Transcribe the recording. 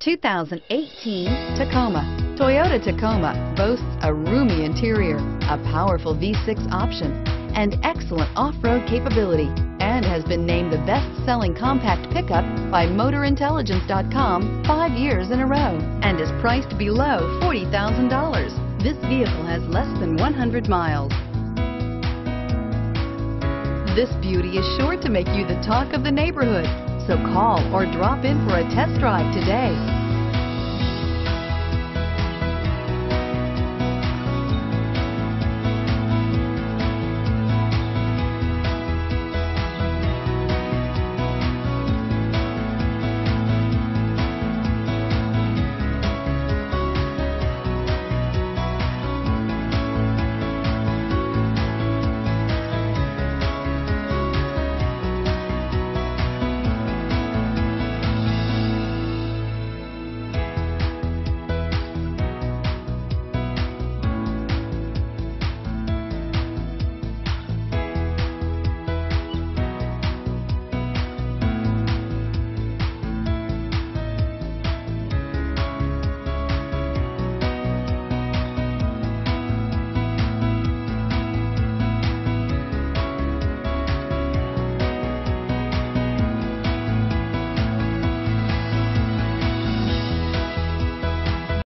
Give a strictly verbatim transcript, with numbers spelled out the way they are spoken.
two thousand eighteen Tacoma. Toyota Tacoma boasts a roomy interior, a powerful V six option, and excellent off-road capability, and has been named the best-selling compact pickup by Motor Intelligence dot com five years in a row, and is priced below forty thousand dollars. This vehicle has less than one hundred miles. This beauty is sure to make you the talk of the neighborhood, so call or drop in for a test drive today.